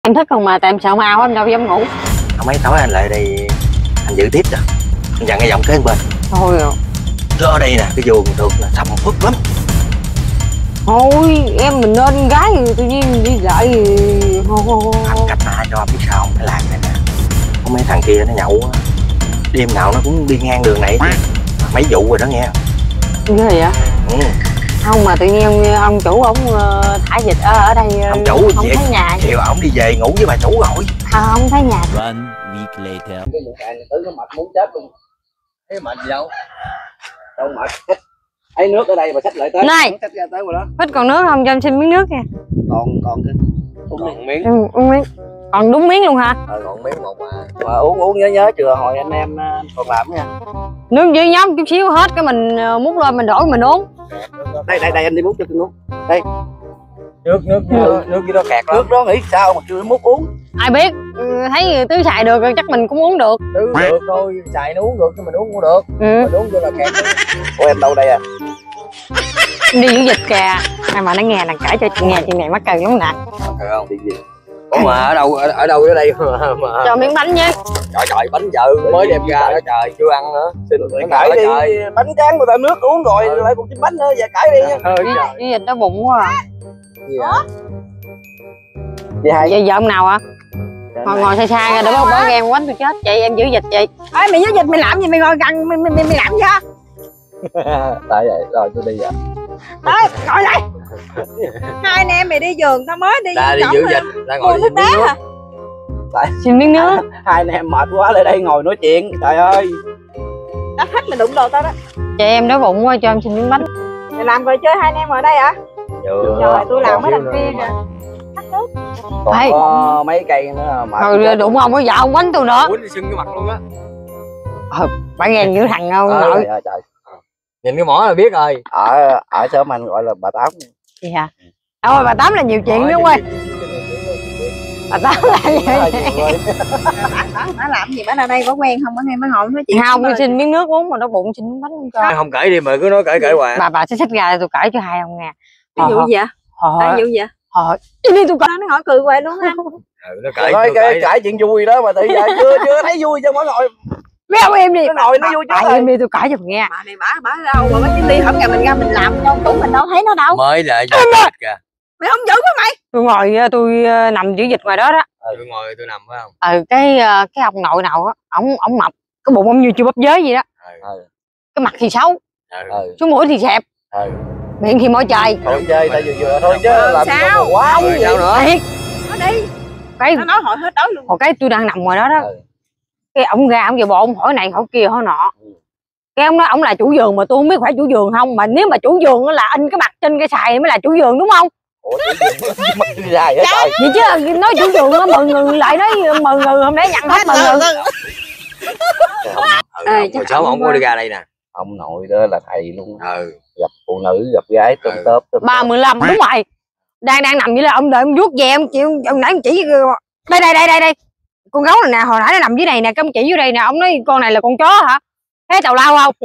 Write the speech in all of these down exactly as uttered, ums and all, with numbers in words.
Em thích không mà tại em sợ mau em đâu dám ngủ. Mấy tối anh lại đây anh giữ tiếp rồi. Anh dặn cái giọng kế bên. Thôi rồi. Chứ ở đây nè cái vườn thường là sầm phức lắm. Thôi em mình nên gái tự nhiên đi lại thì... Anh cách ta cho anh biết sao không? Cái làng này nè có mấy thằng kia nó nhậu á, đêm nào nó cũng đi ngang đường này chứ. Mấy vụ rồi đó nghe. Ghê vậy? Ừ. Không mà tự nhiên ông chủ ổng thả vịt ở, ở đây ông chủ không về, thấy nhà. chiều ổng đi về ngủ với bà chủ rồi. Không thấy nhà. One week later. Cái vụ cạn tứ nó mệt muốn chết luôn. Thế mệt gì đâu. Đâu mệt. Ấy nước ở đây mà xách lại tới. Này. Xách ra tới rồi đó. Thích còn nước không cho em xin miếng nước nha. Còn còn cái uống miếng. Ừ, uống miếng. Còn đúng miếng luôn hả? Ờ còn miếng một mà. Mà uống uống nhớ nhớ chừa hồi anh em còn làm nha. Nước với nhóm chút xíu hết cái mình múc lên mình đổ mình uống. Đây đây đây anh đi múc cho tôi uống. Đây. Nước nước nước nước với nó kẹt lắm. Nước đó nghĩ sao mà chưa múc uống. Ai biết, thấy Tứ xài được chắc mình cũng uống được. Tứ được thôi, xài nó uống được chứ mình uống cũng được. Ừ. Mình uống vô là kẹt. Ủa em đâu đây à? Đi giữ dịch kìa. Ai mà nó nghe là kể cho chị nghe chuyện này mắc cười lắm nè. Phải không? Đi gì? Ủa mà ở đâu ở, ở đâu ở đây mà, mà... Cho miếng bánh với. Trời trời bánh vợ mới đem ra đó trời chưa ăn nữa. Xin lỗi cãi đi trời. Bánh tráng người ta nước uống rồi ừ. Lại còn chim bánh nữa về cãi đi nha. Ừ, giữ dịch nó bụng quá à. Gì hả? Gì hay? Vậy giờ ông nào hả? Ngồi ngồi xa xa ra để bớt bớt em quánh tôi chết. Chị em giữ dịch chị. Ê mày giữ dịch mày làm gì mày ngồi gần mày mày, mày, mày làm gì hả? Tại vậy rồi tôi đi vậy. Ê ngồi đây. Hai anh em mày đi giường tao mới đi. Ta đi giữ dịch, ta ngồi đi miếng nước. Tại xin miếng nước. Hai anh em mệt quá lại đây ngồi nói chuyện. Trời ơi. Đã khách mày đụng đồ tao đó. Chị em đói bụng quá cho em xin miếng bánh. Mày làm rồi chơi hai anh em ở đây hả? Rồi tôi làm mấy thằng kia kìa. Thắt nước. Còn Ê. có mấy cây nữa mà. Rồi đụng ông có vợ ông quánh tôi nữa. Quýnh sưng cái mặt luôn á. Ờ, bà ghen dữ thằng không ờ, nội. Trời, trời. Nhìn cái mỏ là biết rồi. Ở ở sớm anh gọi là bà Tám. Gì hả? Ôi bà Tám là nhiều chuyện nữa quay. Bà Tám là gì? Nó làm gì bả ra đây có quen không? Bả nghe bả ngồi nói chuyện. Không, tôi xin miếng nước uống mà nó bụng xin miếng bánh không cho. Không kể đi mà cứ nói kể kể hoài. Bà bà sẽ xách ra tôi kể cho hai ông nghe. Ví dụ gì vậy? Ví dụ gì vậy? Hồi đi tôi coi nó hỏi cười hoài luôn á. Ừ, nó kể nói kể kể chuyện vui đó mà tự giờ chưa chưa thấy vui cho mỗi ngồi. Mấy ông em đi. Nó ngồi nó vui chứ. Em đi tôi kể cho nghe. Bà này bả bả đâu mà bả chỉ đi hổng ngày mình ra mình làm cho tủ mình đâu thấy nó đâu. Mới là giữ dịch kìa. Mày không giữ với mày. Tôi ngồi tôi nằm giữ dịch ngoài đó đó. Ừ, tôi ngồi tôi nằm phải không? Ừ cái cái ông nội nào á, ổng ổng mập, cái bụng ông như chưa bắp giới gì đó. Ừ. Cái mặt thì xấu. Ừ. Số mũi thì xẹp. Ừ. Miệng thì mỏi trời. Thôi chơi tại vừa vừa thôi chứ làm sao quá không sao nữa. Nó đi. Cái nó nói hỏi hết tối luôn. Hồi cái tôi đang nằm ngoài đó đó. Ừ. Cái ông ra ông về bộ ông hỏi này hỏi kia hỏi nọ. Ừ. Cái ông nói ông là chủ vườn mà tôi không biết phải chủ vườn không, mà nếu mà chủ vườn là in cái mặt trên cái xài mới là chủ vườn đúng không? Ủa mất đi dài á trời. Vậy chứ nói chủ vườn nó mời người lại nói mời người hôm nay nhận hết mời người. Ê, chắc sớm ông có đi ra đây nè. Ông nội đó là thầy luôn. Ừ. Gặp phụ nữ gặp gái tôm tớp ba mươi lăm đúng rồi. Đang đang nằm vậy là ông đợi ông vuốt về em chịu ông nãy ông chỉ đây đây đây đây đây con gấu này nè, hồi nãy nó nằm dưới này nè, cái ông chỉ dưới đây nè, ông nói con này là con chó hả? Thấy tào lao không?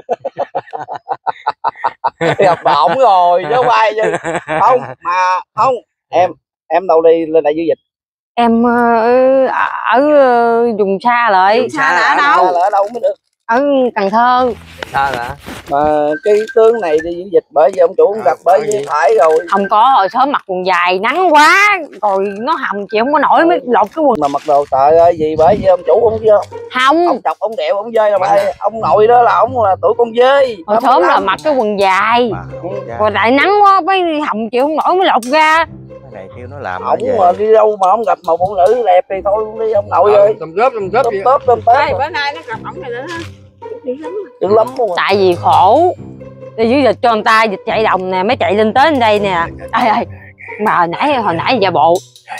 Gặp bà ổng rồi chứ không ai chứ. Không mà không em em đâu đi lên đây giữ dịch. Em ở, ở vùng xa lại. Vùng xa là ở đâu? Là ở đâu mới được? Ở Cần Thơ. Xa hả? Mà cái tướng này đi giữ dịch bởi vì ông chủ cũng gặp bởi vì phải rồi. Không có, hồi sớm mặc quần dài nắng quá rồi nó hầm chị không có nổi mới lột cái quần. Mà mặc đồ trời ơi gì bởi vì ông chủ ông chưa? Không. Ông chọc ông đẹo ông dơi là vậy. Ông nội đó là ông là tuổi con dơi. Hồi sớm là mặc cái quần dài. Rồi lại nắng quá mới hầm chị không nổi mới lột ra. Này kêu nó làm ông mà đi đâu mà ông gặp một phụ nữ đẹp thì thôi đi ông nội ơi. Tôm tớp tôm tớp tôm tớp tôm tớp. Bữa nay nó gặp ổng này nữa ha. Dữ lắm luôn. Tại vì khổ đi dưới dịch cho người ta dịch chạy đồng nè mới chạy lên tới lên đây nè. Ê ơi mà hồi nãy hồi nãy giả bộ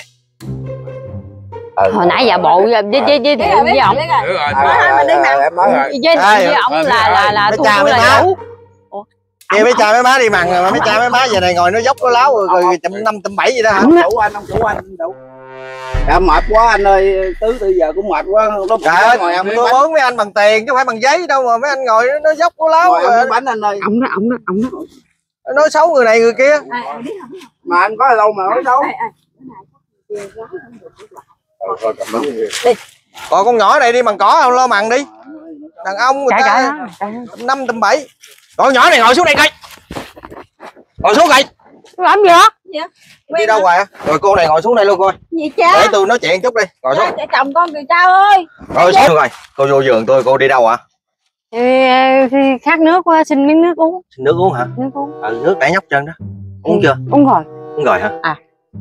ừ, hồi nãy giả bộ với với với với với ổng với với ổng là là là thu tôi là chủ. Kia mấy cha mấy má đi mằng rồi mà mấy cha mấy má giờ này ngồi nó dốc nó láo rồi rồi chậm năm chậm bảy gì đó hả? Ông chủ anh ông chủ anh đủ. Dạ mệt quá anh ơi, tứ từ giờ cũng mệt quá. Trời ơi, ngồi ăn tôi uống mấy anh bằng tiền chứ không phải bằng giấy đâu mà mấy anh ngồi nó dốc nó láo rồi. Bánh anh ơi. Ông đó ông đó ông đó. Nói xấu người này người kia. Mà anh có lâu mà nói đâu. Còn con nhỏ này đi bằng cỏ không lo mặn đi. Đàn ông người Cãi ta cãi tầm năm tầm bảy. Con nhỏ này ngồi xuống đây coi. Ngồi xuống coi. làm gì hả? Dạ. Đi đâu hoài á? Rồi cô này ngồi xuống đây luôn coi. Gì cha? Để tôi nói chuyện chút đi. Ngồi xuống. Cha, chồng con kìa cha ơi. Ngồi xuống coi. Cô vô giường tôi, cô đi đâu hả? Thì khát nước quá, xin miếng nước uống. Xin nước uống hả? Nước uống. Ừ, nước đã nhóc chân đó. Uống chưa? Uống rồi. Uống rồi hả? À.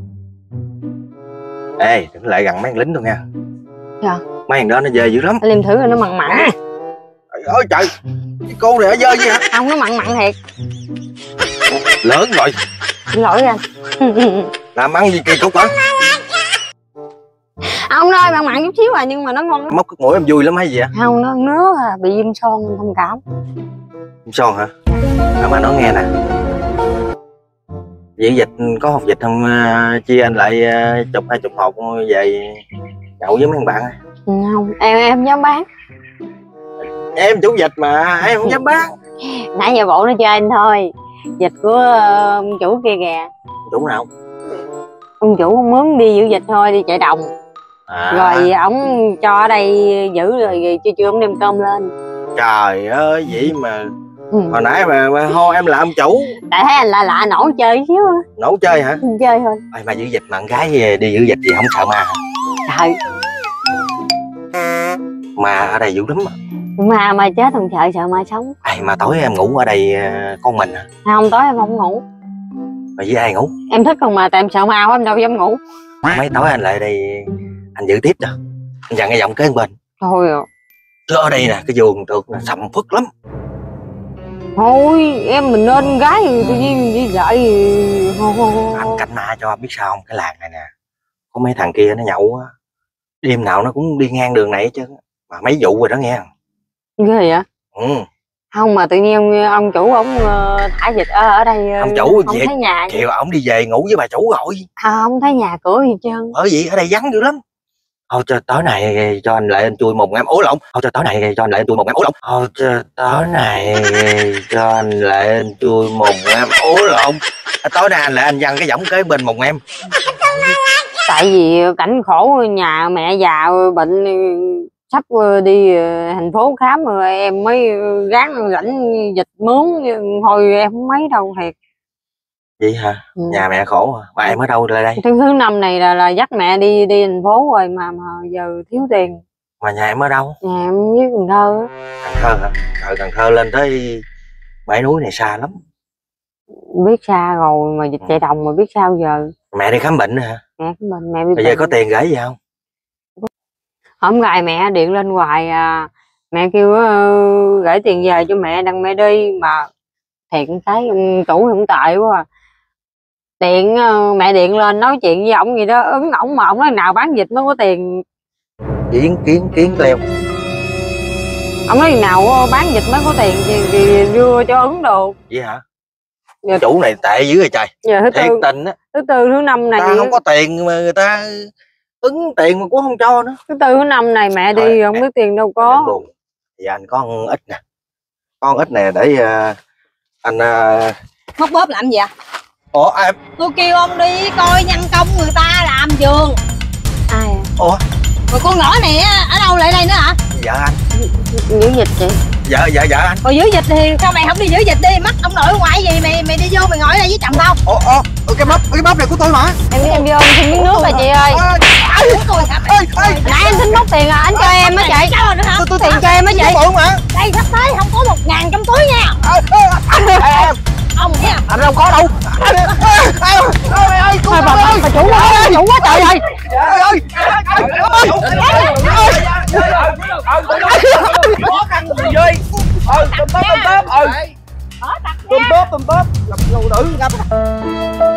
Ê, đừng lại gần mấy thằng lính đâu nha. Dạ. Mấy thằng đó nó dơ dữ lắm. Liêm thử rồi nó mặn mặn. Trời ơi trời. Cái cô này nó dơ gì hả? Không, nó mặn mặn thiệt. Lớn rồi. Xin lỗi anh. Làm ăn gì kỳ cục hả? Ông ơi, mặn mặn chút xíu à, nhưng mà nó ngon lắm. Móc cái mũi em vui lắm hay gì á? Không, nó ngứa à, bị viêm son thông cảm. Viêm son hả? À, mà nói nghe nè. Vậy dịch có hộp dịch không? Uh, chia anh lại uh, chục hai chục hộp về nhậu với mấy thằng bạn. Không, em em không dám bán. Em chủ dịch mà em không dám bán. Nãy giờ bộ nó cho anh thôi. Dịch của uh, ông chủ kia kìa. Chủ nào? Ông chủ không mướn đi giữ dịch thôi, đi chạy đồng. À. Rồi ổng cho ở đây giữ rồi chưa chưa ổng đem cơm lên. Trời ơi vậy mà Ừ. hồi nãy mà, mà hô em là ông chủ. Tại thấy anh lạ lạ nổi chơi xíu. Nấu chơi hả? Chơi thôi. Ôi, mà giữ dịch mà con gái đi giữ dịch gì không sợ ma hả? Trời. Ma ở đây dữ lắm. Mà mà chết không sợ, sợ ma sống. Ai mà tối em ngủ ở đây con mình hả? Không, tối em không ngủ. Mà với ai ngủ? Em thích không mà, tại em sợ ma quá em đâu dám ngủ. Mấy tối anh lại đây anh giữ tiếp cho. Anh dặn cái giọng kế bên. Thôi à. Chứ ở đây nè cái giường tược là sầm phức lắm. Thôi em mình nên gái thì tự nhiên đi dạy thì... Anh canh ma cho biết sao không? Cái làng này nè có mấy thằng kia nó nhậu á, đêm nào nó cũng đi ngang đường này chứ. Mà mấy vụ rồi đó nghe. Ghê vậy? Ừ. Không mà tự nhiên ông, ông chủ ông thả dịch ở, ở đây. Ông chủ không về thấy nhà. Chiều ổng đi về ngủ với bà chủ rồi. À, không thấy nhà cửa gì trơn. Bởi vì ở đây vắng dữ lắm. Thôi cho tối này cho anh lại anh chui một ngắm ố lộn. Thôi cho tối này cho anh lại anh chui một ngắm ố lộn. Thôi cho tối này cho anh lại anh chui một ngắm ố lộn. Tối nay anh lại anh văng cái giọng kế bên một em. Tại vì cảnh khổ nhà mẹ già bệnh sắp đi thành phố khám rồi em mới gán lãnh dịch mướn, thôi em không mấy đâu thiệt. Vậy hả? Ừ. Nhà mẹ khổ à? Mà em ở đâu lại đây? Thứ thứ năm này là là dắt mẹ đi đi thành phố rồi mà mà giờ thiếu tiền. Mà nhà em ở đâu? Nhà em với Cần Thơ. Cần Thơ hả? Trời, Cần Thơ lên tới bãi núi này xa lắm. Biết xa rồi mà dịch chạy đồng mà biết sao giờ. Mẹ đi khám bệnh nữa hả? Mẹ của mình mẹ bị bây giờ có tiền gửi gì không? Hôm gài mẹ điện lên hoài à, mẹ kêu uh, gửi tiền về cho mẹ đặng mẹ đi mà thiệt cái chủ không tệ quá à. Tiện uh, mẹ điện lên nói chuyện với ổng gì đó ứng ổng mà ổng nói nào bán dịch mới có tiền. Kiến kiến kiến leo. Ổng nói nào bán dịch mới có tiền thì, thì đưa cho ứng đồ. Vậy hả? Giờ, chủ này tệ dữ rồi trời. Giờ thứ thiệt tư tình á. thứ tư thứ năm này ta không có tiền mà người ta ứng tiền mà cũng không cho nữa. thứ tư thứ năm này mẹ đi Thôi, không biết tiền đâu có. buồn. Thì anh có con ít nè, con ít nè để uh, anh uh... Móc bóp làm gì ạ? Ủa em? Tôi kêu ông đi coi nhân công người ta làm vườn. Ai à? Ủa? Rồi con nhỏ này ở đâu lại đây nữa hả? Vợ anh. Giữ dịch chị. Vợ vợ vợ anh. Rồi giữ dịch thì sao mày không đi giữ dịch đi? Mắc ông nội ngoại gì mày mày đi vô mày ngồi ở đây với chồng tao. Ủa ủa cái bóp cái bóp này của tôi mà. Em đi em vô em xin miếng nước rồi chị ơi. Nãy em tính móc tiền à, anh cho em á chị. Tôi tôi tiền cho em á chị. Đây sắp tới không có một ngàn trong túi nha. Ông nha. Anh đâu có đâu. Thôi bà bà bà chủ quá, bà chủ quá trời ơi. Khó khăn gì vậy? Ờ, tôm tôm tôm tôm. Ừ. Tôm tôm tôm tôm. Làm phụ nữ gặp.